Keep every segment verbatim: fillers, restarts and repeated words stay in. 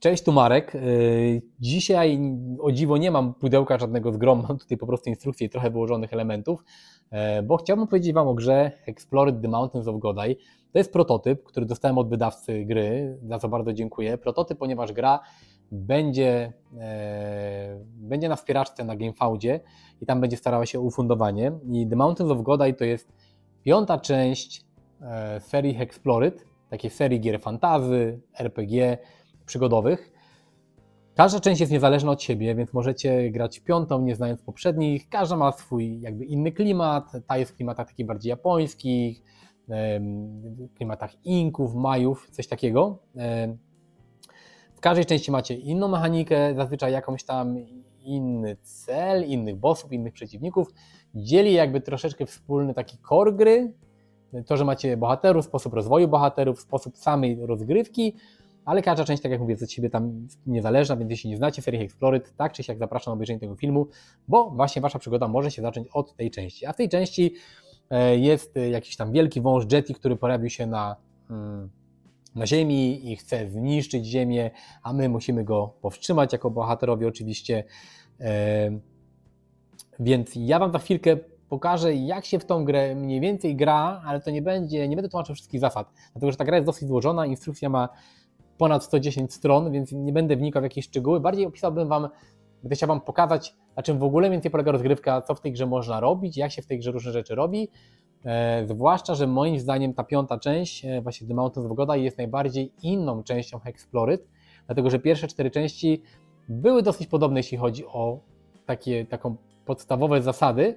Cześć, tu Marek. Dzisiaj o dziwo nie mam pudełka żadnego z grom, mam tutaj po prostu instrukcję i trochę wyłożonych elementów, bo chciałbym powiedzieć Wam o grze Explored the Mountains of Godai. To jest prototyp, który dostałem od wydawcy gry, za co bardzo dziękuję. Prototyp, ponieważ gra będzie, e, będzie na wspieraczce na GameFoundzie i tam będzie starała się o ufundowanie. I The Mountains of Godai to jest piąta część e, serii Explored, takiej serii gier fantasy, R P G, przygodowych. Każda część jest niezależna od siebie, więc możecie grać w piątą, nie znając poprzednich. Każda ma swój jakby inny klimat. Ta jest w klimatach takich bardziej japońskich, w klimatach Inków, Majów, coś takiego. W każdej części macie inną mechanikę, zazwyczaj jakąś tam inny cel, innych bossów, innych przeciwników. Dzieli jakby troszeczkę wspólny taki core gry, to, że macie bohaterów, sposób rozwoju bohaterów, sposób samej rozgrywki, ale każda część, tak jak mówię, od siebie tam niezależna, więc jeśli nie znacie serii Explored, tak czy siak zapraszam na obejrzenie tego filmu, bo właśnie Wasza przygoda może się zacząć od tej części. A w tej części jest jakiś tam wielki wąż Yeti, który pojawił się na, na ziemi i chce zniszczyć ziemię, a my musimy go powstrzymać jako bohaterowie oczywiście. Więc ja Wam za chwilkę pokażę, jak się w tą grę mniej więcej gra, ale to nie będzie, nie będę tłumaczył wszystkich zasad, dlatego że ta gra jest dosyć złożona, instrukcja ma ponad sto dziesięć stron, więc nie będę wnikał w jakieś szczegóły. Bardziej opisałbym Wam, będę chciał Wam pokazać, na czym w ogóle więcej polega rozgrywka, co w tej grze można robić, jak się w tej grze różne rzeczy robi. E, zwłaszcza, że moim zdaniem ta piąta część, e, właśnie The Mountains of Godai, jest najbardziej inną częścią Explored, dlatego że pierwsze cztery części były dosyć podobne, jeśli chodzi o takie, taką podstawowe zasady.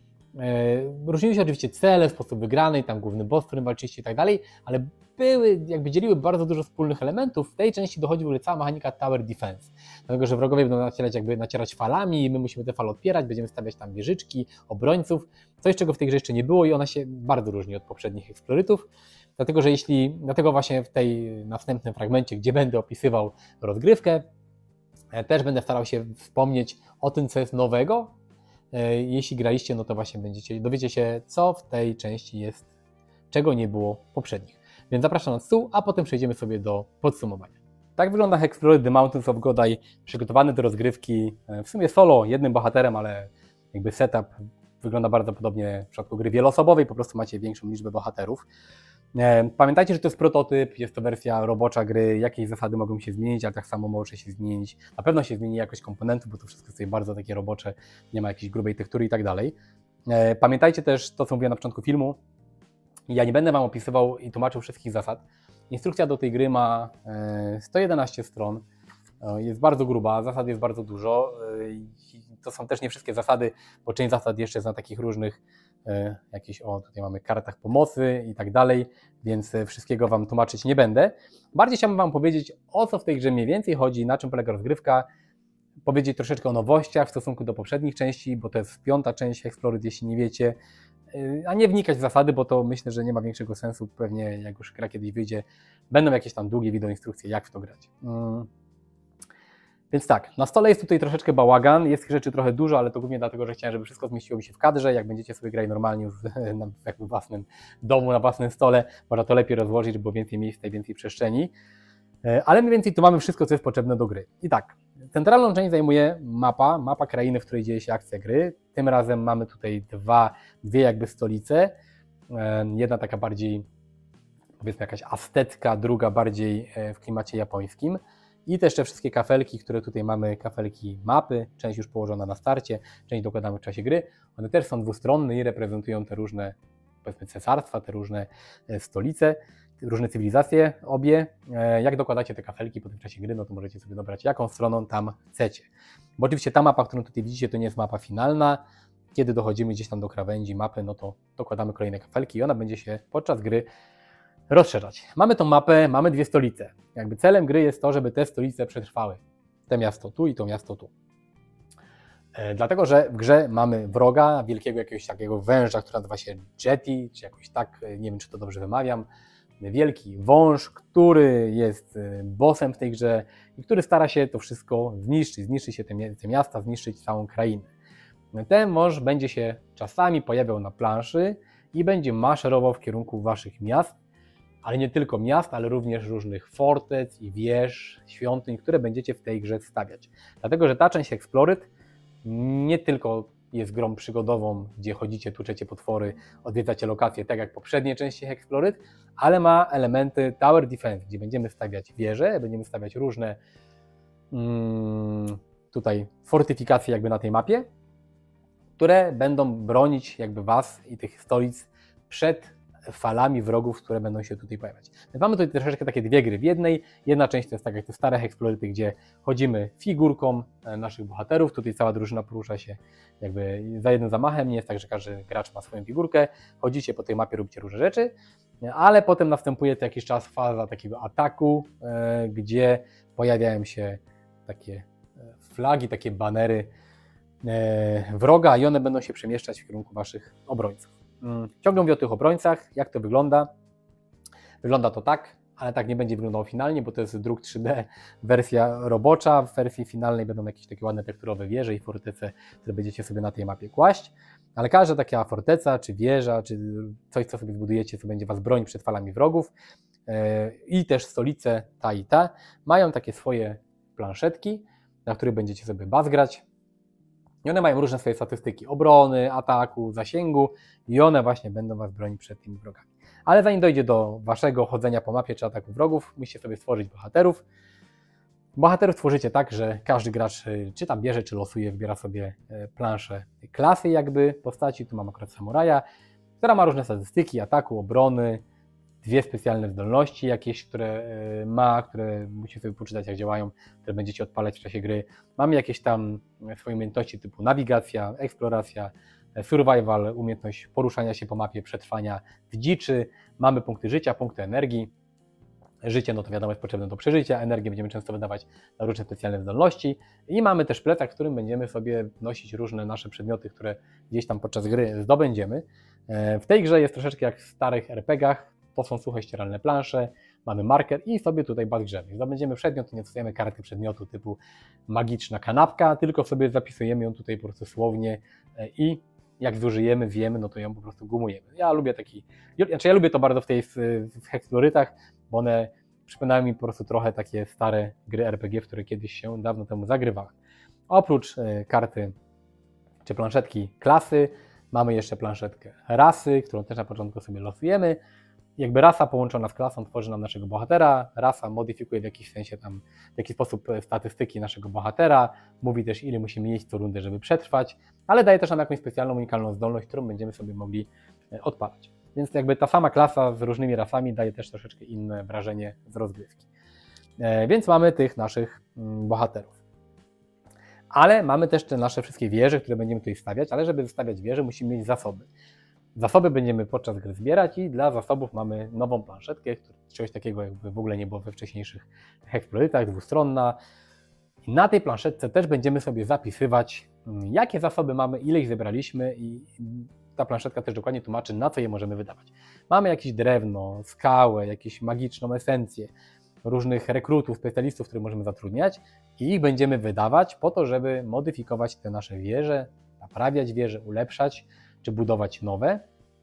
Różniły się oczywiście cele, sposób wygranej, tam główny boss, z którym walczyliście i tak dalej, ale były, jakby dzieliły bardzo dużo wspólnych elementów. W tej części dochodzi w ogóle cała mechanika Tower Defense, dlatego że wrogowie będą nacierać, jakby nacierać falami, my musimy te fale odpierać, będziemy stawiać tam wieżyczki, obrońców, coś czego w tej grze jeszcze nie było i ona się bardzo różni od poprzednich Explorytów, dlatego że jeśli, dlatego właśnie w tej następnym fragmencie, gdzie będę opisywał rozgrywkę, też będę starał się wspomnieć o tym, co jest nowego. Jeśli graliście, no to właśnie będziecie, dowiecie się, co w tej części jest, czego nie było w poprzednich. Więc zapraszam na stół, a potem przejdziemy sobie do podsumowania. Tak wygląda Explored the Mountains of Godai, przygotowany do rozgrywki w sumie solo, jednym bohaterem, ale jakby setup wygląda bardzo podobnie w przypadku gry wieloosobowej, po prostu macie większą liczbę bohaterów. Pamiętajcie, że to jest prototyp, jest to wersja robocza gry, jakieś zasady mogą się zmienić, ale tak samo może się zmienić. Na pewno się zmieni jakość komponentów, bo to wszystko jest bardzo takie robocze, nie ma jakiejś grubej tektury i tak dalej. Pamiętajcie też to, co mówiłem na początku filmu, ja nie będę Wam opisywał i tłumaczył wszystkich zasad. Instrukcja do tej gry ma sto jedenaście stron, jest bardzo gruba, zasad jest bardzo dużo. To są też nie wszystkie zasady, bo część zasad jeszcze jest na takich różnych jakieś, o tutaj mamy kartach pomocy i tak dalej, więc wszystkiego Wam tłumaczyć nie będę. Bardziej chciałbym Wam powiedzieć, o co w tej grze mniej więcej chodzi, na czym polega rozgrywka, powiedzieć troszeczkę o nowościach w stosunku do poprzednich części, bo to jest piąta część Explored, jeśli nie wiecie, a nie wnikać w zasady, bo to myślę, że nie ma większego sensu, pewnie jak już gra kiedyś wyjdzie, będą jakieś tam długie wideoinstrukcje, jak w to grać. Hmm. Więc tak, na stole jest tutaj troszeczkę bałagan, jest rzeczy trochę dużo, ale to głównie dlatego, że chciałem, żeby wszystko zmieściło mi się w kadrze. Jak będziecie sobie grać normalnie już na jakby własnym domu, na własnym stole, można to lepiej rozłożyć, bo więcej miejsca i więcej przestrzeni. Ale mniej więcej tu mamy wszystko, co jest potrzebne do gry. I tak, centralną część zajmuje mapa, mapa krainy, w której dzieje się akcja gry. Tym razem mamy tutaj dwa, dwie jakby stolice. Jedna taka bardziej, powiedzmy jakaś aztecka, druga bardziej w klimacie japońskim. I też te wszystkie kafelki, które tutaj mamy, kafelki mapy, część już położona na starcie, część dokładamy w czasie gry. One też są dwustronne i reprezentują te różne, powiedzmy, cesarstwa, te różne stolice, różne cywilizacje, obie. Jak dokładacie te kafelki po tym czasie gry, no to możecie sobie dobrać, jaką stroną tam chcecie. Bo oczywiście ta mapa, którą tutaj widzicie, to nie jest mapa finalna. Kiedy dochodzimy gdzieś tam do krawędzi mapy, no to dokładamy kolejne kafelki i ona będzie się podczas gry rozszerzać. Mamy tą mapę, mamy dwie stolice. Jakby celem gry jest to, żeby te stolice przetrwały. Te miasto tu i to miasto tu. E, dlatego, że w grze mamy wroga, wielkiego jakiegoś takiego węża, który nazywa się Yeti, czy jakoś tak, nie wiem, czy to dobrze wymawiam. Wielki wąż, który jest bossem w tej grze i który stara się to wszystko zniszczyć. Zniszczyć się te, te miasta, zniszczyć całą krainę. Ten wąż będzie się czasami pojawiał na planszy i będzie maszerował w kierunku waszych miast. ale nie tylko miast, ale również różnych fortec i wież, świątyń, które będziecie w tej grze stawiać. Dlatego, że ta część Exploryt nie tylko jest grą przygodową, gdzie chodzicie, tłuczecie potwory, odwiedzacie lokacje, tak jak poprzednie części Exploryt, ale ma elementy Tower Defense, gdzie będziemy stawiać wieże, będziemy stawiać różne mm, tutaj fortyfikacje jakby na tej mapie, które będą bronić jakby was i tych stolic przed falami wrogów, które będą się tutaj pojawiać. Więc mamy tutaj troszeczkę takie dwie gry w jednej. Jedna część to jest tak jak te stare Exploryty, gdzie chodzimy figurką naszych bohaterów. Tutaj cała drużyna porusza się jakby za jednym zamachem. Nie jest tak, że każdy gracz ma swoją figurkę. Chodzicie po tej mapie, robicie różne rzeczy, ale potem następuje co jakiś czas faza takiego ataku, gdzie pojawiają się takie flagi, takie banery wroga i one będą się przemieszczać w kierunku waszych obrońców. Ciągle mówię o tych obrońcach, jak to wygląda. Wygląda to tak, ale tak nie będzie wyglądało finalnie, bo to jest druk trzy D, wersja robocza. W wersji finalnej będą jakieś takie ładne tekturowe wieże i fortece, które będziecie sobie na tej mapie kłaść. Ale każda taka forteca, czy wieża, czy coś, co sobie zbudujecie, co będzie was bronić przed falami wrogów, yy, i też stolice ta i ta, mają takie swoje planszetki, na których będziecie sobie bazgrać. I one mają różne swoje statystyki obrony, ataku, zasięgu i one właśnie będą was bronić przed tymi wrogami. Ale zanim dojdzie do waszego chodzenia po mapie czy ataku wrogów, musicie sobie stworzyć bohaterów. Bohaterów tworzycie tak, że każdy gracz czy tam bierze, czy losuje, wybiera sobie planszę klasy jakby postaci. Tu mam akurat samuraja, która ma różne statystyki ataku, obrony, dwie specjalne zdolności jakieś, które ma, które musicie sobie poczytać jak działają, które będziecie odpalać w czasie gry. Mamy jakieś tam swoje umiejętności typu nawigacja, eksploracja, survival, umiejętność poruszania się po mapie, przetrwania w dziczy. Mamy punkty życia, punkty energii. Życie, no to wiadomo, jest potrzebne do przeżycia, energię będziemy często wydawać na różne specjalne zdolności i mamy też plecak, w którym będziemy sobie nosić różne nasze przedmioty, które gdzieś tam podczas gry zdobędziemy. W tej grze jest troszeczkę jak w starych er pe gach. To są suche, ścieralne plansze, mamy marker i sobie tutaj bazgrzemy. Zdobędziemy przedmiot, nie dostajemy karty przedmiotu typu magiczna kanapka, tylko sobie zapisujemy ją tutaj po prostu słownie i jak zużyjemy, wiemy, no to ją po prostu gumujemy. Ja lubię taki, znaczy ja lubię to bardzo w tej w Explorytach, bo one przypominają mi po prostu trochę takie stare gry er pe gie, w które kiedyś się dawno temu zagrywałem. Oprócz karty czy planszetki klasy, mamy jeszcze planszetkę rasy, którą też na początku sobie losujemy. Jakby rasa połączona z klasą tworzy nam naszego bohatera, rasa modyfikuje w jakiś sensie tam, w jakiś sposób statystyki naszego bohatera, mówi też ile musimy jeść co rundę, żeby przetrwać, ale daje też nam jakąś specjalną, unikalną zdolność, którą będziemy sobie mogli odpalać. Więc jakby ta sama klasa z różnymi rasami daje też troszeczkę inne wrażenie z rozgrywki. Więc mamy tych naszych bohaterów. Ale mamy też te nasze wszystkie wieże, które będziemy tutaj stawiać, ale żeby stawiać wieże, musimy mieć zasoby. Zasoby będziemy podczas gry zbierać i dla zasobów mamy nową planszetkę, czegoś takiego jakby w ogóle nie było we wcześniejszych Explorytach, dwustronna. I na tej planszetce też będziemy sobie zapisywać, jakie zasoby mamy, ile ich zebraliśmy i ta planszetka też dokładnie tłumaczy, na co je możemy wydawać. Mamy jakieś drewno, skałę, jakąś magiczną esencję, różnych rekrutów, specjalistów, których możemy zatrudniać i ich będziemy wydawać po to, żeby modyfikować te nasze wieże, naprawiać wieże, ulepszać, czy budować nowe.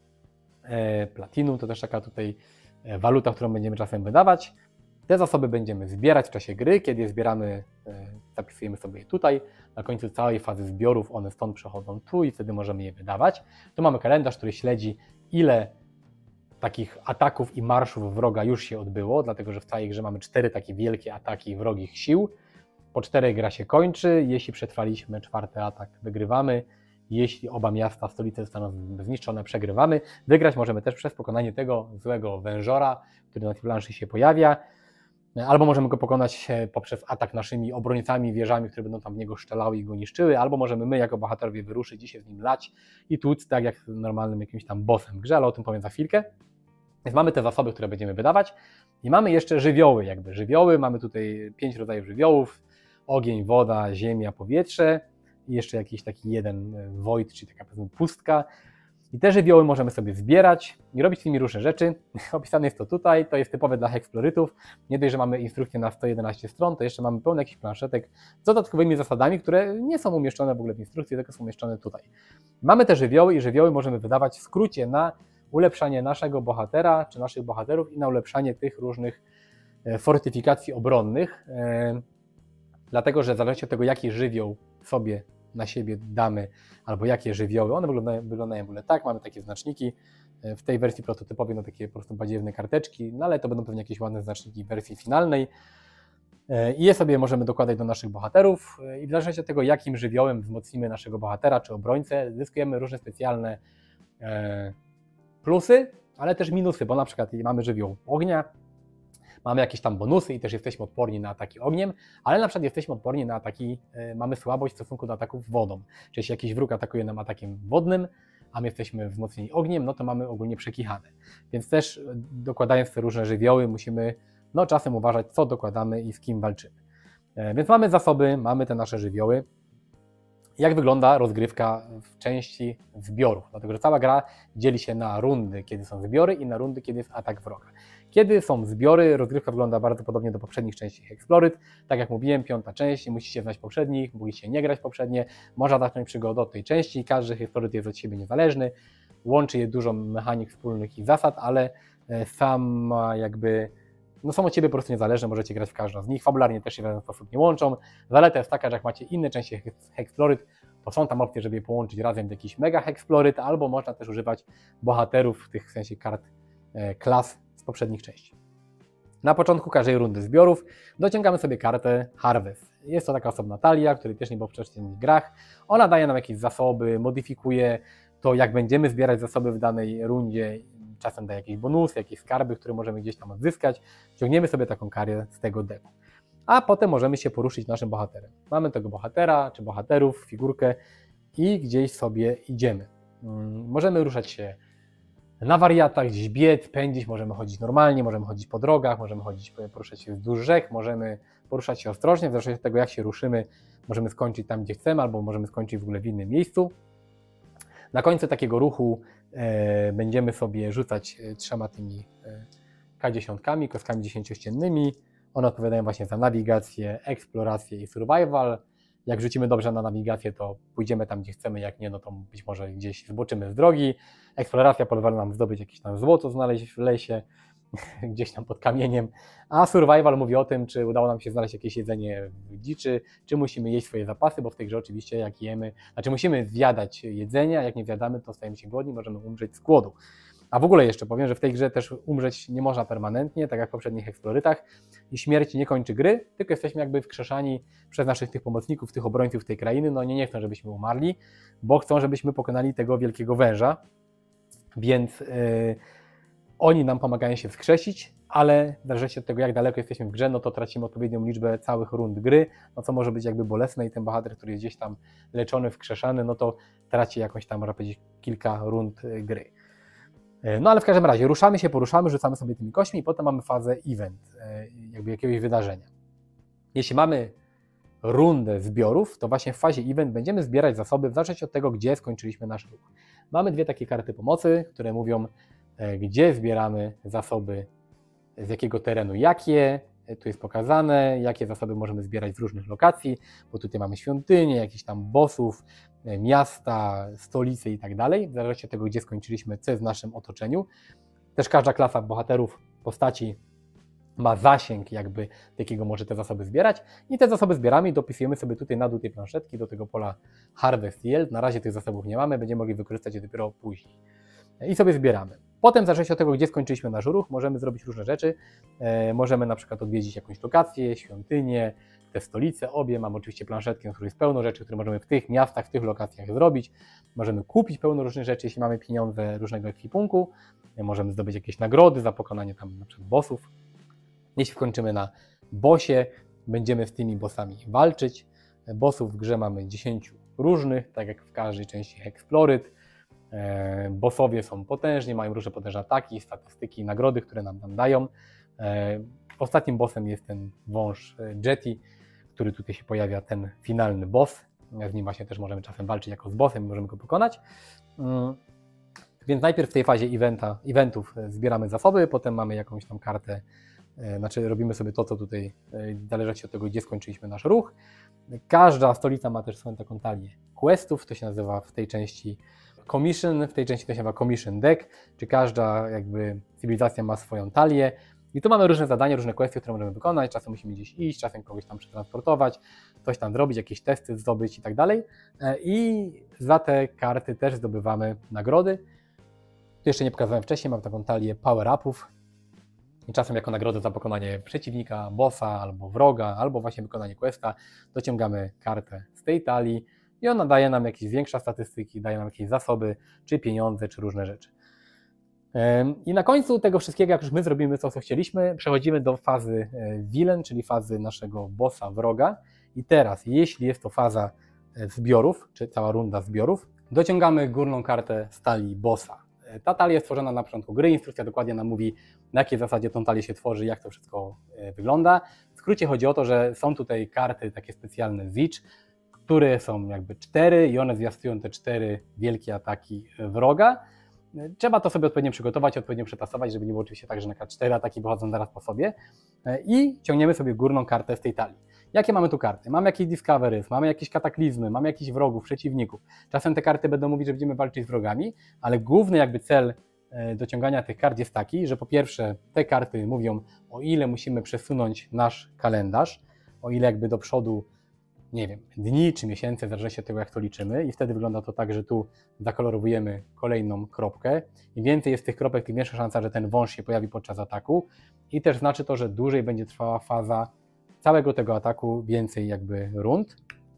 Platinum to też taka tutaj waluta, którą będziemy czasem wydawać. Te zasoby będziemy zbierać w czasie gry. Kiedy je zbieramy, zapisujemy sobie je tutaj. Na końcu całej fazy zbiorów one stąd przechodzą tu i wtedy możemy je wydawać. Tu mamy kalendarz, który śledzi, ile takich ataków i marszów wroga już się odbyło, dlatego że w całej grze mamy cztery takie wielkie ataki wrogich sił. Po czterech gra się kończy. Jeśli przetrwaliśmy czwarty atak, wygrywamy. Jeśli oba miasta, stolice zostaną zniszczone, przegrywamy. Wygrać możemy też przez pokonanie tego złego wężora, który na tej planszy się pojawia. Albo możemy go pokonać poprzez atak naszymi obrońcami, wieżami, które będą tam w niego szczelały i go niszczyły. Albo możemy my jako bohaterowie wyruszyć i się z nim lać i tłuc tak jak z normalnym jakimś tam bossem w grze, ale o tym powiem za chwilkę. Więc mamy te zasoby, które będziemy wydawać. I mamy jeszcze żywioły jakby. Żywioły, mamy tutaj pięć rodzajów żywiołów. Ogień, woda, ziemia, powietrze. I jeszcze jakiś taki jeden void, czyli taka powiedzmy pustka. I te żywioły możemy sobie zbierać i robić z nimi różne rzeczy. Opisane jest to tutaj, to jest typowe dla Explorytów. Nie dość, że mamy instrukcję na sto jedenaście stron, to jeszcze mamy pełno jakichś planszetek z dodatkowymi zasadami, które nie są umieszczone w ogóle w instrukcji, tylko są umieszczone tutaj. Mamy te żywioły i żywioły możemy wydawać w skrócie na ulepszanie naszego bohatera czy naszych bohaterów i na ulepszanie tych różnych fortyfikacji obronnych, dlatego że w zależności od tego, jaki żywioł sobie na siebie damy, albo jakie żywioły, one wyglądają, wyglądają w ogóle tak, mamy takie znaczniki, w tej wersji prototypowej no takie po prostu badziewne karteczki, no ale to będą pewnie jakieś ładne znaczniki w wersji finalnej i je sobie możemy dokładać do naszych bohaterów i w zależności od tego, jakim żywiołem wzmocnimy naszego bohatera czy obrońcę, zyskujemy różne specjalne plusy, ale też minusy, bo na przykład mamy żywioł ognia, mamy jakieś tam bonusy i też jesteśmy odporni na ataki ogniem, ale na przykład jesteśmy odporni na ataki, mamy słabość w stosunku do ataków wodą. Czyli jeśli jakiś wróg atakuje nam atakiem wodnym, a my jesteśmy wzmocnieni ogniem, no to mamy ogólnie przekichane. Więc też dokładając te różne żywioły musimy no, czasem uważać, co dokładamy i z kim walczymy. Więc mamy zasoby, mamy te nasze żywioły. Jak wygląda rozgrywka w części zbiorów? Dlatego, że cała gra dzieli się na rundy, kiedy są zbiory i na rundy, kiedy jest atak wroga. Kiedy są zbiory, rozgrywka wygląda bardzo podobnie do poprzednich części Hexploryt. Tak jak mówiłem, piąta część, musicie znać poprzednich, musicie nie grać poprzednie. Można zacząć przygodę od tej części, każdy Hexploryt jest od siebie niezależny, łączy je dużo mechanik wspólnych i zasad, ale sam jakby, no są od siebie po prostu niezależne, możecie grać w każdą z nich, fabularnie też się w żaden sposób nie łączą. Zaleta jest taka, że jak macie inne części Hexploryt, to są tam opcje, żeby je połączyć razem w jakiś mega Hexploryt, albo można też używać bohaterów, w tych w sensie kart klas z poprzednich części. Na początku każdej rundy zbiorów dociągamy sobie kartę Harvest. Jest to taka osobna talia, której też nie było w wcześniejszych grach. Ona daje nam jakieś zasoby, modyfikuje to, jak będziemy zbierać zasoby w danej rundzie. Czasem daje jakieś bonusy, jakieś skarby, które możemy gdzieś tam odzyskać. Ciągniemy sobie taką kartę z tego deku. A potem możemy się poruszyć naszym bohaterem. Mamy tego bohatera czy bohaterów, figurkę i gdzieś sobie idziemy. Możemy ruszać się na wariatach, gdzieś biec, pędzić, możemy chodzić normalnie, możemy chodzić po drogach, możemy chodzić, poruszać się wzdłuż rzek, możemy poruszać się ostrożnie, w zależności od tego, jak się ruszymy, możemy skończyć tam, gdzie chcemy, albo możemy skończyć w ogóle w innym miejscu. Na końcu takiego ruchu e, będziemy sobie rzucać trzema tymi e, K dziesięć, kostkami dziesięciościennymi. One odpowiadają właśnie za nawigację, eksplorację i survival. Jak rzucimy dobrze na nawigację, to pójdziemy tam, gdzie chcemy, jak nie, no to być może gdzieś zboczymy z drogi. Eksploracja pozwala nam zdobyć jakieś tam złoto, znaleźć w lesie, gdzieś tam pod kamieniem, a survival mówi o tym, czy udało nam się znaleźć jakieś jedzenie w dziczy, czy musimy jeść swoje zapasy, bo w tej grze oczywiście jak jemy, znaczy musimy zjadać jedzenie, a jak nie zjadamy, to stajemy się głodni, możemy umrzeć z głodu. A w ogóle jeszcze powiem, że w tej grze też umrzeć nie można permanentnie, tak jak w poprzednich eksplorytach i śmierć nie kończy gry, tylko jesteśmy jakby wkrzeszani przez naszych tych pomocników, tych obrońców tej krainy, no nie, nie chcą, żebyśmy umarli, bo chcą, żebyśmy pokonali tego wielkiego węża, więc yy, oni nam pomagają się wskrzesić, ale w zależności od tego, jak daleko jesteśmy w grze, no to tracimy odpowiednią liczbę całych rund gry, no co może być jakby bolesne i ten bohater, który jest gdzieś tam leczony, wskrzeszany, no to traci jakąś tam, można powiedzieć, kilka rund gry. No ale w każdym razie ruszamy się, poruszamy, rzucamy sobie tymi kośćmi i potem mamy fazę event, jakby jakiegoś wydarzenia. Jeśli mamy rundę zbiorów, to właśnie w fazie event będziemy zbierać zasoby w zależności od tego, gdzie skończyliśmy nasz ruch. Mamy dwie takie karty pomocy, które mówią, gdzie zbieramy zasoby, z jakiego terenu jakie, tu jest pokazane, jakie zasoby możemy zbierać z różnych lokacji, bo tutaj mamy świątynie, jakichś tam bossów, miasta, stolice i tak dalej, w zależności od tego, gdzie skończyliśmy, co jest w naszym otoczeniu. Też każda klasa bohaterów, postaci ma zasięg jakby, jakiego może te zasoby zbierać i te zasoby zbieramy i dopisujemy sobie tutaj na dół tej planszetki do tego pola Harvest Yield. Na razie tych zasobów nie mamy, będziemy mogli wykorzystać je dopiero później. I sobie zbieramy. Potem w zależności od tego, gdzie skończyliśmy nasz ruch, możemy zrobić różne rzeczy. E, możemy na przykład odwiedzić jakąś lokację, świątynię, te stolice, obie. Mamy oczywiście planszetkę, w której jest pełno rzeczy, które możemy w tych miastach, w tych lokacjach zrobić. Możemy kupić pełno różnych rzeczy, jeśli mamy pieniądze różnego ekwipunku. E, możemy zdobyć jakieś nagrody za pokonanie tam na przykład bossów. Jeśli skończymy na bossie, będziemy z tymi bossami walczyć. E, bossów w grze mamy dziesięć różnych, tak jak w każdej części Hexploryt. E, bossowie są potężni, mają różne potężne ataki, statystyki, nagrody, które nam tam dają. E, ostatnim bossem jest ten wąż Jetty, który tutaj się pojawia, ten finalny boss. Z nim właśnie też możemy czasem walczyć jako z bossem, możemy go pokonać. Mm. Więc najpierw w tej fazie eventa, eventów zbieramy zasoby, potem mamy jakąś tam kartę, e, znaczy robimy sobie to, co tutaj e, zależy od tego, gdzie skończyliśmy nasz ruch. Każda stolica ma też swoją taką talię questów, to się nazywa w tej części commission, w tej części to się nazywa commission deck, czy każda jakby cywilizacja ma swoją talię. I tu mamy różne zadania, różne kwestie, które możemy wykonać. Czasem musimy gdzieś iść, czasem kogoś tam przetransportować, coś tam zrobić, jakieś testy zdobyć i tak dalej. I za te karty też zdobywamy nagrody. Tu jeszcze nie pokazałem wcześniej, mam taką talię power-upów. I czasem jako nagrodę za pokonanie przeciwnika, bossa, albo wroga, albo właśnie wykonanie questa dociągamy kartę z tej talii i ona daje nam jakieś większe statystyki, daje nam jakieś zasoby, czy pieniądze, czy różne rzeczy. I na końcu tego wszystkiego, jak już my zrobimy to, co chcieliśmy, przechodzimy do fazy villain, czyli fazy naszego bossa, wroga. I teraz, jeśli jest to faza zbiorów, czy cała runda zbiorów, dociągamy górną kartę z talii bossa. Ta talia jest tworzona na początku gry, instrukcja dokładnie nam mówi, na jakiej zasadzie tą talię się tworzy, jak to wszystko wygląda. W skrócie chodzi o to, że są tutaj karty takie specjalne Zicz, które są jakby cztery i one zwiastują te cztery wielkie ataki wroga. Trzeba to sobie odpowiednio przygotować, odpowiednio przetasować, żeby nie było oczywiście tak, że na przykład cztery ataki wychodzą zaraz po sobie i ciągniemy sobie górną kartę z tej talii. Jakie mamy tu karty? Mamy jakieś discoveries, mamy jakieś kataklizmy, mamy jakichś wrogów, przeciwników. Czasem te karty będą mówić, że będziemy walczyć z wrogami, ale główny jakby cel dociągania tych kart jest taki, że po pierwsze te karty mówią, o ile musimy przesunąć nasz kalendarz, o ile jakby do przodu, nie wiem, dni czy miesięcy, w zależności od tego, jak to liczymy, i wtedy wygląda to tak, że tu zakolorowujemy kolejną kropkę. Im więcej jest tych kropek, tym większa szansa, że ten wąż się pojawi podczas ataku i też znaczy to, że dłużej będzie trwała faza całego tego ataku, więcej jakby rund.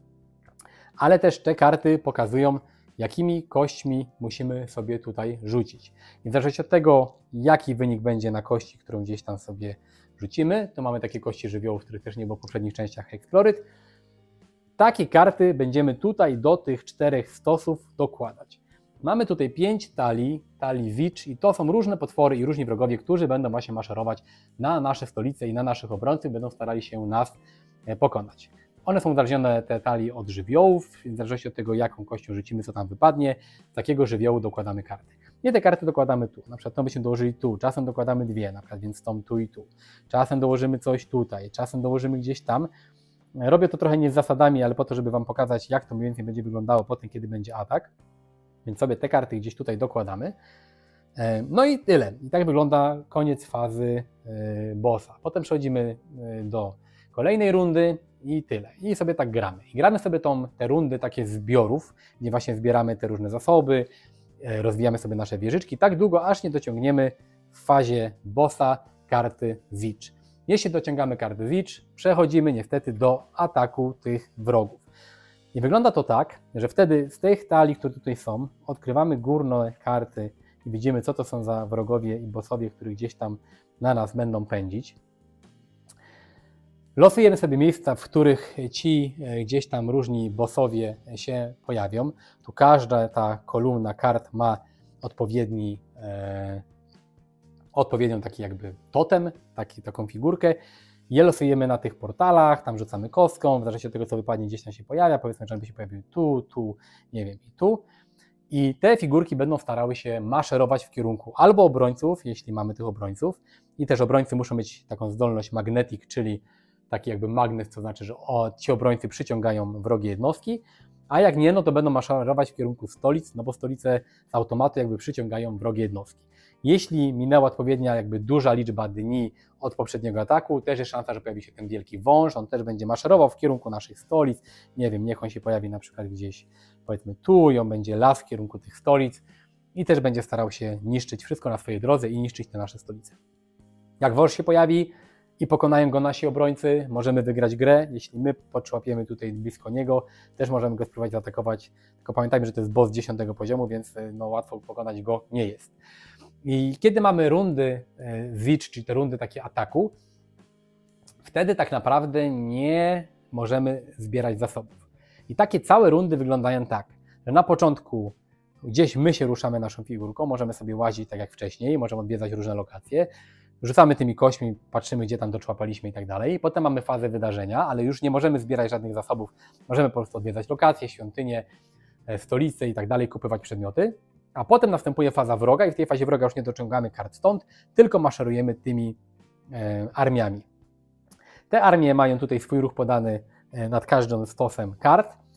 Ale też te karty pokazują, jakimi kośćmi musimy sobie tutaj rzucić. I w zależności od tego, jaki wynik będzie na kości, którą gdzieś tam sobie rzucimy, to mamy takie kości żywiołów, których też nie było w poprzednich częściach Explored. Takie karty będziemy tutaj do tych czterech stosów dokładać. Mamy tutaj pięć talii, talii Zicz i to są różne potwory i różni wrogowie, którzy będą właśnie maszerować na nasze stolice i na naszych obrońców, będą starali się nas pokonać. One są uzależnione, te talii, od żywiołów, w zależności od tego, jaką kością rzucimy, co tam wypadnie, z takiego żywiołu dokładamy karty. Nie te karty dokładamy tu, na przykład to byśmy dołożyli tu, czasem dokładamy dwie, na przykład więc tą tu i tu. Czasem dołożymy coś tutaj, czasem dołożymy gdzieś tam. Robię to trochę nie z zasadami, ale po to, żeby Wam pokazać, jak to mniej więcej będzie wyglądało potem, kiedy będzie atak. Więc sobie te karty gdzieś tutaj dokładamy. No i tyle. I tak wygląda koniec fazy bossa. Potem przechodzimy do kolejnej rundy i tyle. I sobie tak gramy. I gramy sobie tą, te rundy takie zbiorów, gdzie właśnie zbieramy te różne zasoby, rozwijamy sobie nasze wieżyczki, tak długo, aż nie dociągniemy w fazie bossa karty Zicz. Jeśli dociągamy karty Zicz, przechodzimy niestety do ataku tych wrogów. I wygląda to tak, że wtedy z tych talii, które tutaj są, odkrywamy górne karty i widzimy, co to są za wrogowie i bossowie, którzy gdzieś tam na nas będą pędzić. Losujemy sobie miejsca, w których ci gdzieś tam różni bossowie się pojawią. Tu każda ta kolumna kart ma odpowiedni, e, odpowiednią taki jakby totem, taki, taką figurkę. Je losujemy na tych portalach, tam rzucamy kostką, w zależności od tego, co wypadnie, gdzieś tam się pojawia. Powiedzmy, że by się pojawiły tu, tu, nie wiem, i tu. I te figurki będą starały się maszerować w kierunku albo obrońców, jeśli mamy tych obrońców. I też obrońcy muszą mieć taką zdolność magnetic, czyli taki jakby magnes, co znaczy, że o, ci obrońcy przyciągają wrogie jednostki, a jak nie, no to będą maszerować w kierunku stolic, no bo stolice z automatu jakby przyciągają wrogie jednostki. Jeśli minęła odpowiednia jakby duża liczba dni od poprzedniego ataku, też jest szansa, że pojawi się ten wielki wąż, on też będzie maszerował w kierunku naszych stolic, nie wiem, niech on się pojawi na przykład gdzieś, powiedzmy tu, i on będzie las w kierunku tych stolic i też będzie starał się niszczyć wszystko na swojej drodze i niszczyć te nasze stolice. Jak wąż się pojawi i pokonają go nasi obrońcy, możemy wygrać grę. Jeśli my podczłapiemy tutaj blisko niego, też możemy go spróbować zaatakować. Tylko pamiętajmy, że to jest boss dziesiątego poziomu, więc no, łatwo pokonać go nie jest. I kiedy mamy rundy Zicz, czyli te rundy takie ataku, wtedy tak naprawdę nie możemy zbierać zasobów. I takie całe rundy wyglądają tak, że na początku gdzieś my się ruszamy naszą figurką, możemy sobie łazić tak jak wcześniej, możemy odwiedzać różne lokacje, rzucamy tymi kośćmi, patrzymy, gdzie tam doczłapaliśmy i tak dalej. Potem mamy fazę wydarzenia, ale już nie możemy zbierać żadnych zasobów. Możemy po prostu odwiedzać lokacje, świątynie, stolice i tak dalej, kupywać przedmioty. A potem następuje faza wroga i w tej fazie wroga już nie dociągamy kart stąd, tylko maszerujemy tymi e, armiami. Te armie mają tutaj swój ruch podany nad każdym stosem kart.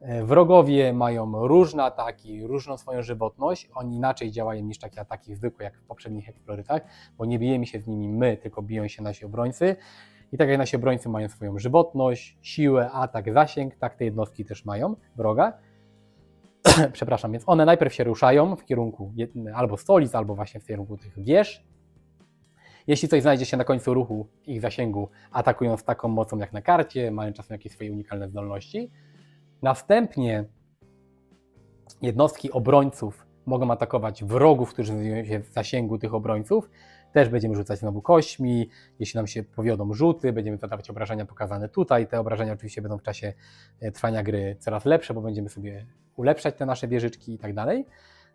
Wrogowie mają różne ataki, różną swoją żywotność, oni inaczej działają niż takie ataki zwykłe jak w poprzednich eksplorytach, bo nie bijemy się z nimi my, tylko biją się nasi obrońcy. I tak jak nasi obrońcy mają swoją żywotność, siłę, atak, zasięg, tak te jednostki też mają wroga. Przepraszam, więc one najpierw się ruszają w kierunku albo stolic, albo właśnie w kierunku tych wież. Jeśli coś znajdzie się na końcu ruchu ich zasięgu, atakują z taką mocą jak na karcie, mają czasem jakieś swoje unikalne zdolności. Następnie jednostki obrońców mogą atakować wrogów, którzy znajdują się w zasięgu tych obrońców. Też będziemy rzucać znowu kośćmi, jeśli nam się powiodą rzuty, będziemy zadawać obrażenia pokazane tutaj. Te obrażenia oczywiście będą w czasie trwania gry coraz lepsze, bo będziemy sobie ulepszać te nasze wieżyczki i tak dalej.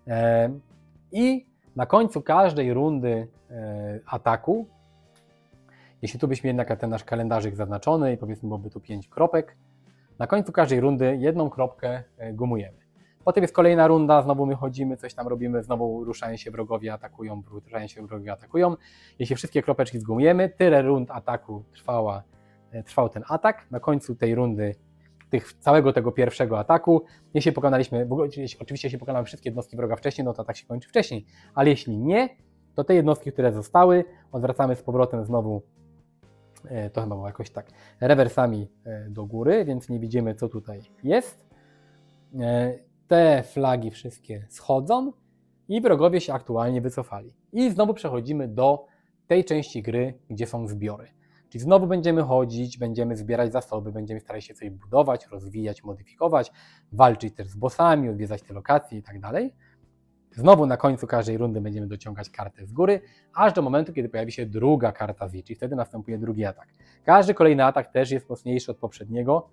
I na końcu każdej rundy ataku, jeśli tu byśmy jednak ten nasz kalendarzyk zaznaczony i powiedzmy byłoby tu pięć kropek, na końcu każdej rundy jedną kropkę gumujemy. Potem jest kolejna runda, znowu my chodzimy, coś tam robimy, znowu ruszają się wrogowie, atakują, ruszają się wrogowie, atakują. Jeśli wszystkie kropeczki zgumujemy, tyle rund ataku trwała, trwał ten atak. Na końcu tej rundy, tych, całego tego pierwszego ataku, jeśli pokonaliśmy, w ogóle, oczywiście jeśli pokonamy wszystkie jednostki wroga wcześniej, no to atak się kończy wcześniej, ale jeśli nie, to te jednostki, które zostały, odwracamy z powrotem znowu, to chyba było jakoś tak, rewersami do góry, więc nie widzimy, co tutaj jest. Te flagi wszystkie schodzą i wrogowie się aktualnie wycofali. I znowu przechodzimy do tej części gry, gdzie są zbiory. Czyli znowu będziemy chodzić, będziemy zbierać zasoby, będziemy starać się coś budować, rozwijać, modyfikować, walczyć też z bossami, odwiedzać te lokacje i tak dalej. Znowu na końcu każdej rundy będziemy dociągać kartę z góry, aż do momentu, kiedy pojawi się druga karta z I, czyli wtedy następuje drugi atak. Każdy kolejny atak też jest mocniejszy od poprzedniego,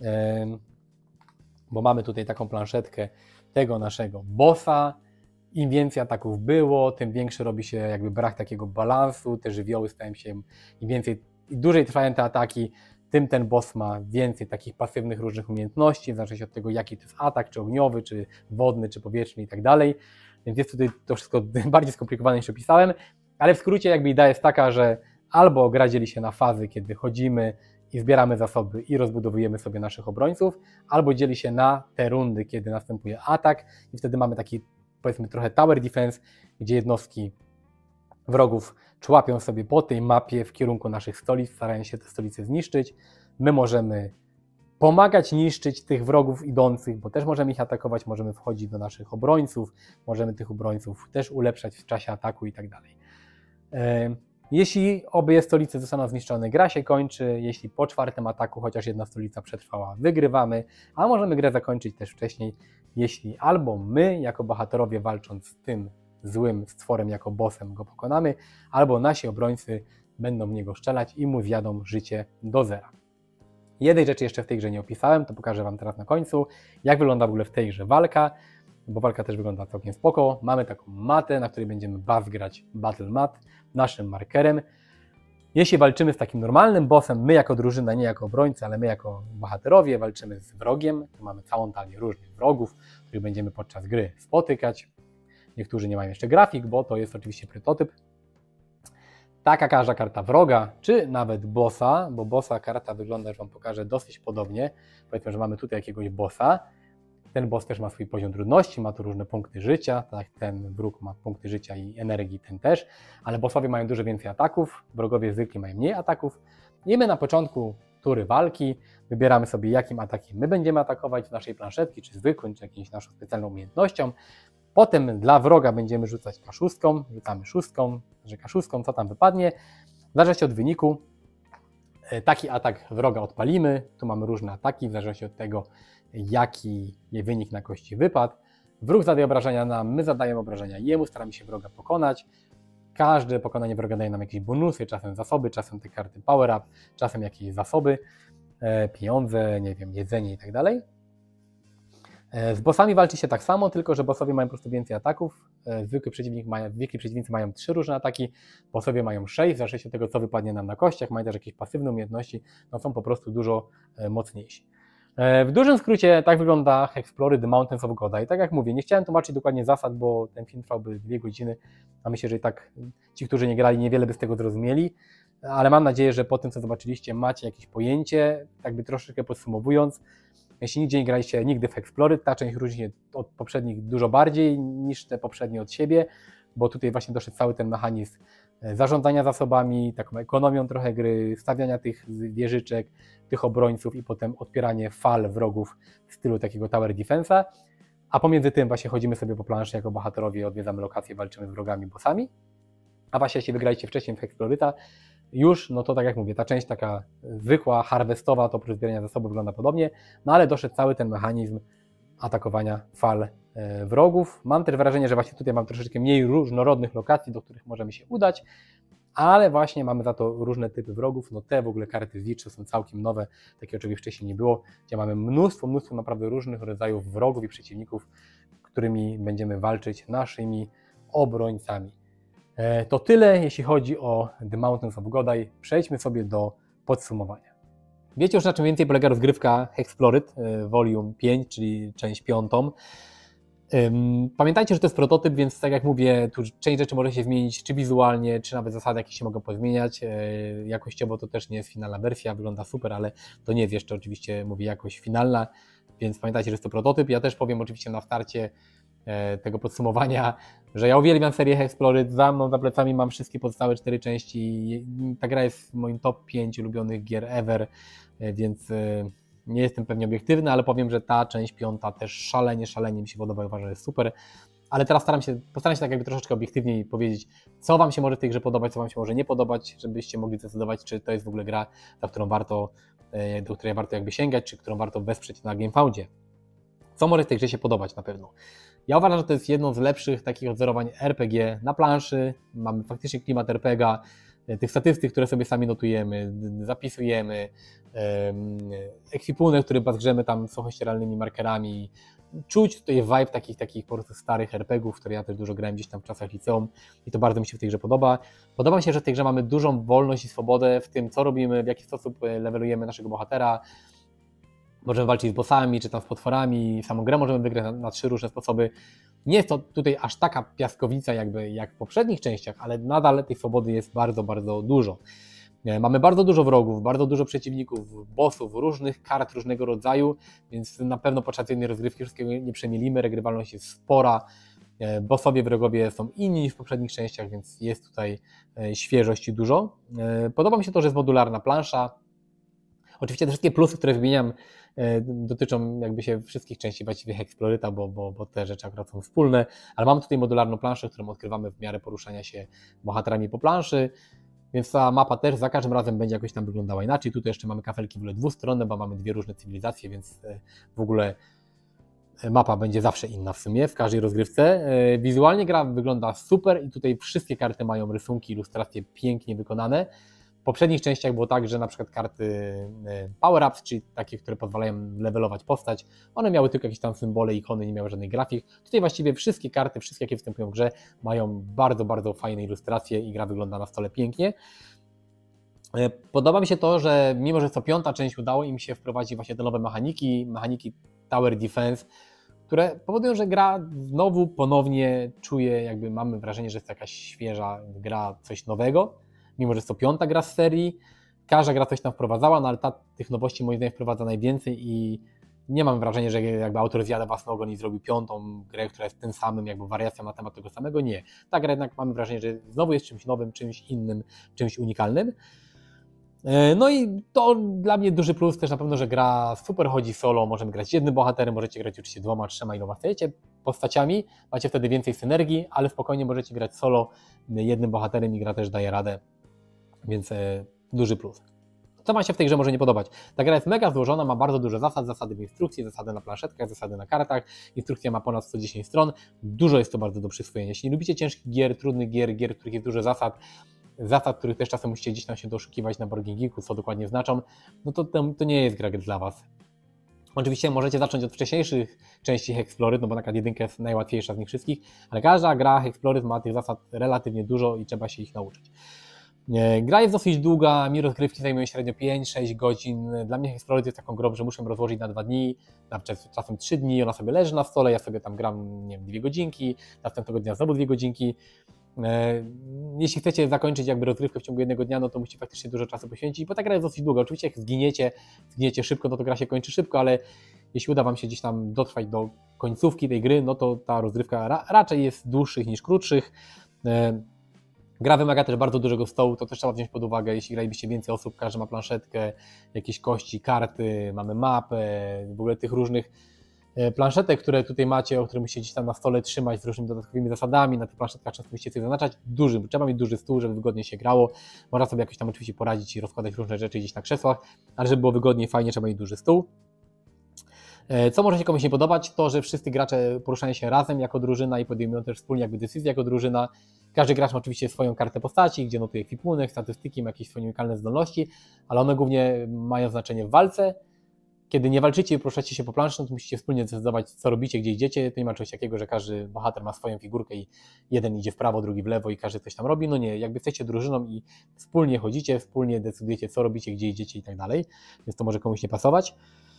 bo mamy tutaj taką planszetkę tego naszego bossa. Im więcej ataków było, tym większy robi się jakby brak takiego balansu, te żywioły stają się, im więcej, im dłużej trwają te ataki, tym ten boss ma więcej takich pasywnych różnych umiejętności, w zależności od tego, jaki to jest atak, czy ogniowy, czy wodny, czy powietrzny i tak dalej. Więc jest tutaj to wszystko bardziej skomplikowane niż opisałem, ale w skrócie jakby idea jest taka, że albo gra dzieli się na fazy, kiedy chodzimy i zbieramy zasoby i rozbudowujemy sobie naszych obrońców, albo dzieli się na te rundy, kiedy następuje atak i wtedy mamy taki, powiedzmy, trochę tower defense, gdzie jednostki wrogów człapią sobie po tej mapie w kierunku naszych stolic, starają się te stolice zniszczyć. My możemy pomagać niszczyć tych wrogów idących, bo też możemy ich atakować, możemy wchodzić do naszych obrońców, możemy tych obrońców też ulepszać w czasie ataku i tak dalej. Jeśli obie stolice zostaną zniszczone, gra się kończy. Jeśli po czwartym ataku chociaż jedna stolica przetrwała, wygrywamy, a możemy grę zakończyć też wcześniej, jeśli albo my, jako bohaterowie walcząc z tym złym stworem, jako bossem go pokonamy, albo nasi obrońcy będą w niego strzelać i mu zjadą życie do zera. Jednej rzeczy jeszcze w tej grze nie opisałem, to pokażę Wam teraz na końcu, jak wygląda w ogóle w tej grze walka, bo walka też wygląda całkiem spoko. Mamy taką matę, na której będziemy grać Battle Mat, naszym markerem. Jeśli walczymy z takim normalnym bossem, my jako drużyna, nie jako obrońcy, ale my jako bohaterowie walczymy z wrogiem, to mamy całą talię różnych wrogów, których będziemy podczas gry spotykać. Niektórzy nie mają jeszcze grafik, bo to jest oczywiście prototyp. Taka każda karta wroga, czy nawet bossa, bo bossa karta wygląda, że Wam pokażę, dosyć podobnie. Powiedzmy, że mamy tutaj jakiegoś bossa. Ten boss też ma swój poziom trudności, ma tu różne punkty życia, tak, ten wróg ma punkty życia i energii, ten też, ale bossowie mają dużo więcej ataków, wrogowie zwykli mają mniej ataków. I my na początku tury walki wybieramy sobie, jakim atakiem my będziemy atakować w naszej planszetki, czy zwykłym, czy jakąś naszą specjalną umiejętnością. Potem dla wroga będziemy rzucać kaszustką, rzucamy szóstką, że kaszustką, co tam wypadnie. W zależności od wyniku taki atak wroga odpalimy. Tu mamy różne ataki, w zależności od tego, jaki wynik na kości wypadł. Wróg zadaje obrażenia nam, my zadajemy obrażenia jemu, staramy się wroga pokonać. Każde pokonanie wroga daje nam jakieś bonusy, czasem zasoby, czasem te karty power up, czasem jakieś zasoby, pieniądze, nie wiem, jedzenie i tak dalej. Z bossami walczy się tak samo, tylko że bossowie mają po prostu więcej ataków. Zwykły przeciwnik mają, zwykli przeciwnicy mają trzy różne ataki, bossowie mają sześć, w zależności od tego, co wypadnie nam na kościach, mają też jakieś pasywne umiejętności, no są po prostu dużo mocniejsi. W dużym skrócie tak wygląda Hexplory The Mountains of Goda i tak jak mówię, nie chciałem tłumaczyć dokładnie zasad, bo ten film trwałby dwie godziny, a myślę, że i tak ci, którzy nie grali, niewiele by z tego zrozumieli, ale mam nadzieję, że po tym, co zobaczyliście, macie jakieś pojęcie, tak by troszeczkę podsumowując. Jeśli nigdzie nie graliście nigdy w Exploryt, ta część różni się od poprzednich dużo bardziej niż te poprzednie od siebie, bo tutaj właśnie doszedł cały ten mechanizm zarządzania zasobami, taką ekonomią trochę gry, stawiania tych wieżyczek, tych obrońców i potem odpieranie fal wrogów w stylu takiego tower defense'a, a pomiędzy tym właśnie chodzimy sobie po planszy jako bohaterowie, odwiedzamy lokacje, walczymy z wrogami, bossami, a właśnie jeśli wygraliście wcześniej w Exploryta już, no to tak jak mówię, ta część taka zwykła, harvestowa, to oprócz zbierania zasobów wygląda podobnie, no ale doszedł cały ten mechanizm atakowania fal e, wrogów. Mam też wrażenie, że właśnie tutaj mam troszeczkę mniej różnorodnych lokacji, do których możemy się udać, ale właśnie mamy za to różne typy wrogów. No te w ogóle karty z Lich są całkiem nowe, takie oczywiście wcześniej nie było, gdzie mamy mnóstwo, mnóstwo naprawdę różnych rodzajów wrogów i przeciwników, którymi będziemy walczyć naszymi obrońcami. E, to tyle, jeśli chodzi o The Mountains of Godai. Przejdźmy sobie do podsumowania. Wiecie już, na czym więcej polega rozgrywka Exploryt Volume pięć, czyli część piątą. Pamiętajcie, że to jest prototyp, więc tak jak mówię, tu część rzeczy może się zmienić, czy wizualnie, czy nawet zasady jakieś się mogą pozmieniać. Jakościowo to też nie jest finalna wersja, wygląda super, ale to nie jest jeszcze oczywiście, mówię, jakość finalna, więc pamiętajcie, że jest to prototyp. Ja też powiem oczywiście na starcie tego podsumowania, że ja uwielbiam serię Exploryt, za mną, za plecami mam wszystkie pozostałe cztery części. Ta gra jest w moim top pięć ulubionych gier ever, więc nie jestem pewnie obiektywny, ale powiem, że ta część piąta też szalenie, szalenie mi się podoba i uważam, że jest super. Ale teraz staram się, postaram się tak jakby troszeczkę obiektywniej powiedzieć, co Wam się może w tej grze podobać, co Wam się może nie podobać, żebyście mogli zdecydować, czy to jest w ogóle gra, za którą warto, do której warto jakby sięgać, czy którą warto wesprzeć na GameFoundzie. Co może w tej grze się podobać na pewno? Ja uważam, że to jest jedno z lepszych takich odwzorowań R P G na planszy. Mamy faktycznie klimat R P G a, tych statystyk, które sobie sami notujemy, zapisujemy, ekwipunek, który bazgrzemy tam suchościeralnymi markerami. Czuć tutaj vibe takich, takich po prostu starych er pe gie ów, które ja też dużo grałem gdzieś tam w czasach liceum i to bardzo mi się w tej grze podoba. Podoba mi się, że w tej grze mamy dużą wolność i swobodę w tym, co robimy, w jaki sposób levelujemy naszego bohatera. Możemy walczyć z bossami, czy tam z potworami, samą grę możemy wygrać na, na trzy różne sposoby. Nie jest to tutaj aż taka piaskownica jakby jak w poprzednich częściach, ale nadal tej swobody jest bardzo, bardzo dużo. Mamy bardzo dużo wrogów, bardzo dużo przeciwników, bossów, różnych kart różnego rodzaju, więc na pewno podczas jednej rozgrywki wszystkiego nie przemielimy, regrywalność jest spora, bossowie, wrogowie są inni niż w poprzednich częściach, więc jest tutaj świeżości dużo. Podoba mi się to, że jest modularna plansza. Oczywiście te wszystkie plusy, które wymieniam, dotyczą jakby się wszystkich części właściwie Exploryta, bo, bo, bo te rzeczy akurat są wspólne, ale mamy tutaj modularną planszę, którą odkrywamy w miarę poruszania się bohaterami po planszy, więc ta mapa też za każdym razem będzie jakoś tam wyglądała inaczej. Tutaj jeszcze mamy kafelki w ogóle dwustronne, bo mamy dwie różne cywilizacje, więc w ogóle mapa będzie zawsze inna w sumie, w każdej rozgrywce. Wizualnie gra wygląda super i tutaj wszystkie karty mają rysunki, ilustracje pięknie wykonane. W poprzednich częściach było tak, że na przykład karty power-ups, czyli takie, które pozwalają levelować postać, one miały tylko jakieś tam symbole, ikony, nie miały żadnych grafik. Tutaj właściwie wszystkie karty, wszystkie jakie występują w grze, mają bardzo, bardzo fajne ilustracje i gra wygląda na stole pięknie. Podoba mi się to, że mimo, że co piąta część udało im się wprowadzić właśnie te nowe mechaniki, mechaniki Tower Defense, które powodują, że gra znowu ponownie czuje, jakby mamy wrażenie, że jest jakaś świeża gra, coś nowego. Mimo że jest to piąta gra z serii, każda gra coś tam wprowadzała, no ale ta tych nowości moim zdaniem wprowadza najwięcej i nie mam wrażenia, że jakby autor zjada własny ogon i zrobił piątą grę, która jest tym samym, jakby wariacją na temat tego samego. Nie. Ta gra jednak mamy wrażenie, że znowu jest czymś nowym, czymś innym, czymś unikalnym. No i to dla mnie duży plus też na pewno, że gra super chodzi solo, możemy grać jednym bohaterem, możecie grać oczywiście dwoma, trzema, iloma chcecie postaciami, macie wtedy więcej synergii, ale spokojnie możecie grać solo jednym bohaterem i gra też daje radę. Więc e, duży plus. Co ma się w tej grze może nie podobać? Ta gra jest mega złożona, ma bardzo dużo zasad, zasady w instrukcji, zasady na planszetkach, zasady na kartach. Instrukcja ma ponad sto dziesięć stron. Dużo jest to bardzo do przyswojenia. Jeśli nie lubicie ciężkich gier, trudnych gier, gier, w których jest dużo zasad, zasad, których też czasem musicie gdzieś tam się doszukiwać na Board Game Geeku, co dokładnie znaczą, no to, to, to nie jest gra dla Was. Oczywiście możecie zacząć od wcześniejszych części Exploryt, no bo taka jedynka jest najłatwiejsza z nich wszystkich, ale każda gra Exploryt ma tych zasad relatywnie dużo i trzeba się ich nauczyć. Gra jest dosyć długa, mi rozgrywki zajmują średnio pięć sześć godzin. Dla mnie Exploryt jest taką grą, że muszę ją rozłożyć na dwa dni, na czasem trzy dni, ona sobie leży na stole, ja sobie tam gram, nie wiem, dwie godzinki, następnego dnia znowu dwie godzinki. Jeśli chcecie zakończyć jakby rozgrywkę w ciągu jednego dnia, no to musicie faktycznie dużo czasu poświęcić, bo ta gra jest dosyć długa. Oczywiście jak zginiecie, zginiecie szybko, no to gra się kończy szybko, ale jeśli uda Wam się gdzieś tam dotrwać do końcówki tej gry, no to ta rozgrywka ra raczej jest dłuższych niż krótszych. Gra wymaga też bardzo dużego stołu, to też trzeba wziąć pod uwagę, jeśli gralibyście więcej osób, każdy ma planszetkę, jakieś kości, karty, mamy mapę, w ogóle tych różnych planszetek, które tutaj macie, o których musicie gdzieś tam na stole trzymać z różnymi dodatkowymi zasadami, na tych planszetkach często musicie coś zaznaczać, duży, trzeba mieć duży stół, żeby wygodnie się grało, można sobie jakoś tam oczywiście poradzić i rozkładać różne rzeczy gdzieś na krzesłach, ale żeby było wygodnie, fajnie, trzeba mieć duży stół. Co może się komuś nie podobać, to, że wszyscy gracze poruszają się razem jako drużyna i podejmują też wspólnie jakby decyzje jako drużyna. Każdy gracz ma oczywiście swoją kartę postaci, gdzie notuje ekwipunek, statystyki, ma jakieś swoje unikalne zdolności, ale one głównie mają znaczenie w walce. Kiedy nie walczycie i poruszacie się po planszy, no to musicie wspólnie decydować, co robicie, gdzie idziecie. To nie ma czegoś takiego, że każdy bohater ma swoją figurkę i jeden idzie w prawo, drugi w lewo i każdy coś tam robi. No nie, jakby jesteście drużyną i wspólnie chodzicie, wspólnie decydujecie, co robicie, gdzie idziecie i tak dalej, więc to może komuś nie pasować.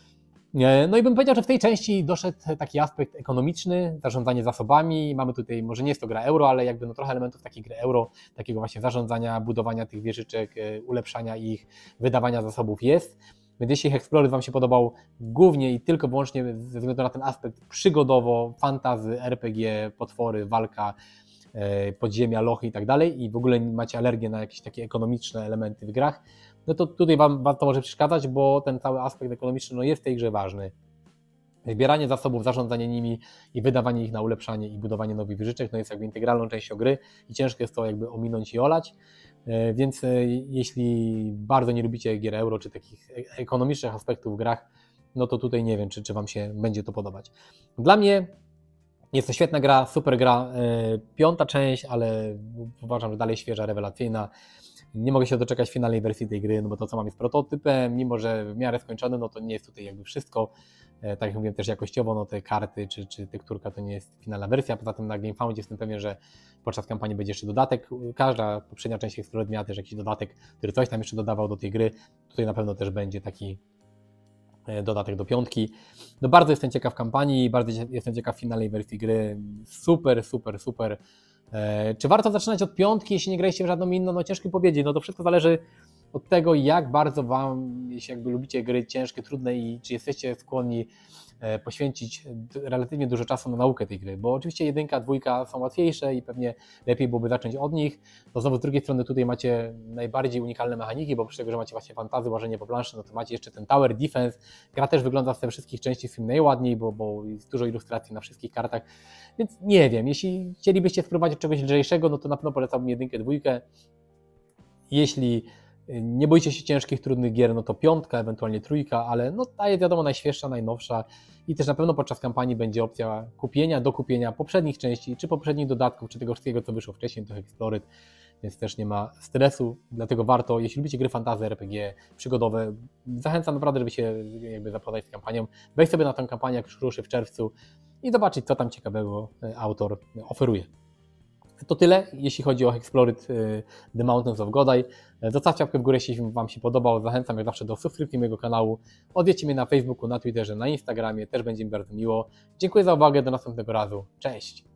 No i bym powiedział, że w tej części doszedł taki aspekt ekonomiczny, zarządzanie zasobami. Mamy tutaj, może nie jest to gra euro, ale jakby no trochę elementów takiej gry euro, takiego właśnie zarządzania, budowania tych wieżyczek, ulepszania ich, wydawania zasobów jest. Więc jeśli Hexplorer Wam się podobał głównie i tylko wyłącznie ze względu na ten aspekt przygodowo, fantasy, R P G, potwory, walka, podziemia, lochy i tak dalej i w ogóle macie alergię na jakieś takie ekonomiczne elementy w grach, no to tutaj Wam, wam to może przeszkadzać, bo ten cały aspekt ekonomiczny no jest w tej grze ważny. Zbieranie zasobów, zarządzanie nimi i wydawanie ich na ulepszanie i budowanie nowych wieżyczek no jest jakby integralną częścią gry i ciężko jest to jakby ominąć i olać, więc jeśli bardzo nie lubicie gier euro czy takich ekonomicznych aspektów w grach, no to tutaj nie wiem, czy, czy Wam się będzie to podobać. Dla mnie jest to świetna gra, super gra, piąta część, ale uważam, że dalej świeża, rewelacyjna. Nie mogę się doczekać finalnej wersji tej gry, no bo to co mam jest prototypem, mimo że w miarę skończone, no to nie jest tutaj jakby wszystko. Tak jak mówiłem też jakościowo, no te karty czy, czy tekturka to nie jest finalna wersja, poza tym na GameFoundzie jestem pewien, że podczas kampanii będzie jeszcze dodatek. Każda poprzednia część Hexplorer miała też jakiś dodatek, który coś tam jeszcze dodawał do tej gry. Tutaj na pewno też będzie taki dodatek do piątki. No bardzo jestem ciekaw kampanii, bardzo jestem ciekaw finalnej wersji gry. Super, super, super. Czy warto zaczynać od piątki, jeśli nie graliście w żadną inną? No ciężko powiedzieć, no to wszystko zależy od tego, jak bardzo Wam, jeśli jakby lubicie gry ciężkie, trudne i czy jesteście skłonni poświęcić relatywnie dużo czasu na naukę tej gry, bo oczywiście jedynka, dwójka są łatwiejsze i pewnie lepiej byłoby zacząć od nich. No znowu z drugiej strony tutaj macie najbardziej unikalne mechaniki, bo oprócz tego, że macie właśnie fantazy, łażenie po planszy, no to macie jeszcze ten tower defense. Gra też wygląda z tych wszystkich części w film najładniej, bo, bo jest dużo ilustracji na wszystkich kartach, więc nie wiem, jeśli chcielibyście spróbować czegoś lżejszego, no to na pewno polecałbym jedynkę, dwójkę. Jeśli nie boicie się ciężkich, trudnych gier, no to piątka, ewentualnie trójka, ale no ta jest wiadomo najświeższa, najnowsza i też na pewno podczas kampanii będzie opcja kupienia, dokupienia poprzednich części, czy poprzednich dodatków, czy tego wszystkiego, co wyszło wcześniej do Hexplorer, więc też nie ma stresu, dlatego warto, jeśli lubicie gry fantasy, R P G, przygodowe, zachęcam naprawdę, żeby się jakby zapoznać z kampanią, wejść sobie na tę kampanię, jak już ruszy w czerwcu i zobaczyć, co tam ciekawego autor oferuje. To tyle, jeśli chodzi o Hexplorer The Mountains of Godai. Zostawcie łapkę w górę, jeśli Wam się podobało. Zachęcam jak zawsze do subskrypcji mojego kanału. Odwiedźcie mnie na Facebooku, na Twitterze, na Instagramie. Też będzie mi bardzo miło. Dziękuję za uwagę. Do następnego razu. Cześć!